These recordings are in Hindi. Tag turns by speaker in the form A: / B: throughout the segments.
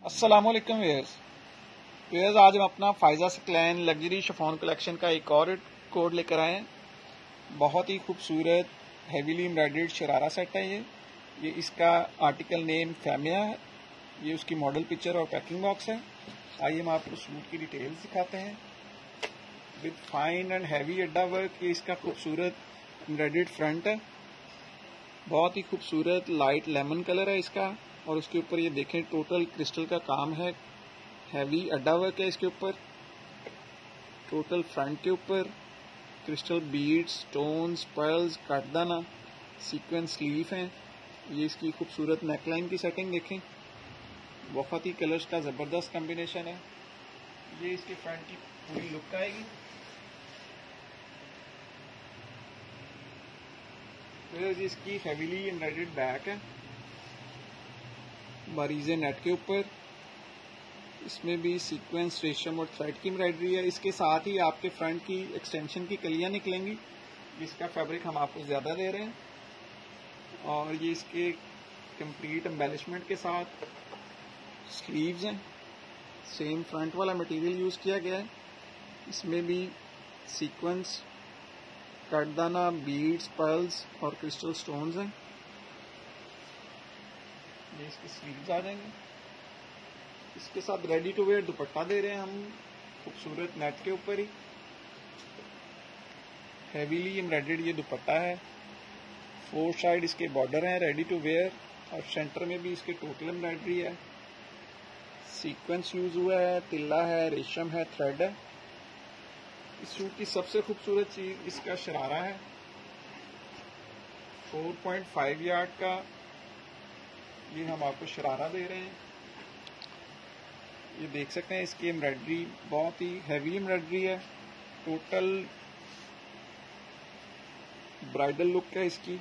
A: अस्सलामुअलैकुम व्यूअर्स। आज हम अपना Faiza Saqlain luxury chiffon collection का एक और कोड लेकर आए हैं। बहुत ही खूबसूरत हेवीली एम्ब्रॉयडर्ड शरारा सेट है ये इसका आर्टिकल नेम फैमिया है। ये उसकी मॉडल पिक्चर और पैकिंग बॉक्स है। आइए हम आपको सूट की डिटेल्स दिखाते हैं। विद फाइन एंड हैवी अड्डा वर्क, ये इसका खूबसूरत एम्ब्रॉयडर्ड फ्रंट है। बहुत ही खूबसूरत लाइट लेमन कलर है इसका, और उसके ऊपर ये देखें टोटल क्रिस्टल का काम है। हैवी अड्डा वर्क है इसके ऊपर। टोटल फ्रंट के ऊपर क्रिस्टल बीड्स, स्टोन्स, पर्ल्स, कटदाना, सीक्वेंस स्लीव हैं। ये इसकी खूबसूरत नेकलाइन की सेटिंग देखें, बहुत ही कलर्स का ज़बरदस्त कॉम्बिनेशन है। ये इसके फ्रंट की पूरी लुक आएगी। फिर इसकी हेवीली एम्ब्रॉयडर्ड बैक है बारीज़े नेट के ऊपर। इसमें भी सीक्वेंस, रेशम और थ्रेड की एम्ब्रॉयडरी है। इसके साथ ही आपके फ्रंट की एक्सटेंशन की कलियां निकलेंगी। इसका फैब्रिक हम आपको ज़्यादा दे रहे हैं, और ये इसके कंप्लीट एम्बेलिशमेंट के साथ स्लीव्स हैं। सेम फ्रंट वाला मटेरियल यूज़ किया गया है। इसमें भी सीक्वेंस, कटदाना, बीड्स, पर्ल्स और क्रिस्टल स्टोन्स हैं। ये इसकी स्लीव्स आ जाएंगे। इसके साथ रेडी टू वेयर दुपट्टा दे रहे हैं हम, खूबसूरत नेट के ऊपर ही। हेवीली एम्ब्रॉयडर्ड ये दुपट्टा है। 4 साइड इसके बॉर्डर हैं रेडी टू वेयर, और सेंटर में भी इसके टोटल एम्ब्रॉयडरी है। सीक्वेंस यूज हुआ है, तिल्ला है, रेशम है, थ्रेड है। इस सूट की सबसे खूबसूरत चीज इसका शरारा है। 4.5 यार्ड का ये हम आपको शरारा दे रहे हैं। ये देख सकते हैं इसकी एम्ब्रॉयडरी बहुत ही हैवी एम्ब्रॉयडरी है। टोटल ब्राइडल लुक है इसकी।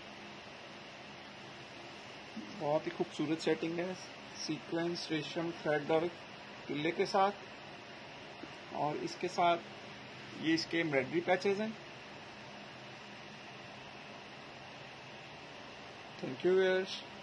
A: बहुत ही खूबसूरत सेटिंग है। सीक्वेंस, रेशम, थ्रेड और तिल्ले के साथ, और इसके साथ ये इसके एम्ब्रॉयडरी पैचेस हैं। Thank you viewers.